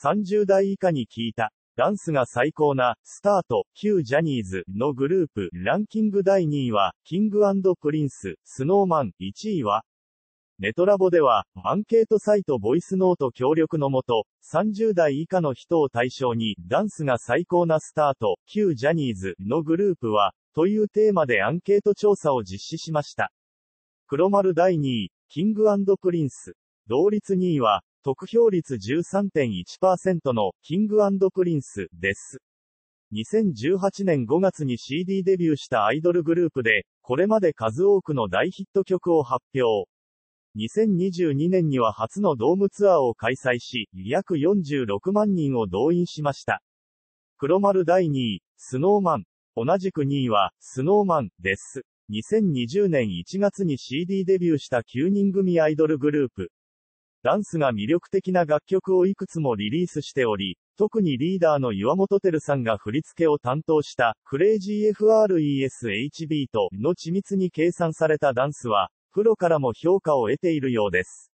30代以下に聞いた。ダンスが最高な、スタート、旧ジャニーズのグループ、ランキング第2位は、キング&プリンス、スノーマン、1位は、ネトラボでは、アンケートサイトボイスノート協力のもと、30代以下の人を対象に、ダンスが最高なスタート、旧ジャニーズのグループは、というテーマでアンケート調査を実施しました。黒丸第2位、キング&プリンス。同率2位は、得票率 13.1% のキング&プリンスです。2018年5月に CD デビューしたアイドルグループで、これまで数多くの大ヒット曲を発表。2022年には初のドームツアーを開催し、約46万人を動員しました。黒丸第2位、スノーマン。同じく2位は、スノーマンです。2020年1月に CD デビューした9人組アイドルグループ。ダンスが魅力的な楽曲をいくつもリリースしており、特にリーダーの岩本照さんが振り付けを担当した、クレイジー FRESH ビートの緻密に計算されたダンスは、プロからも評価を得ているようです。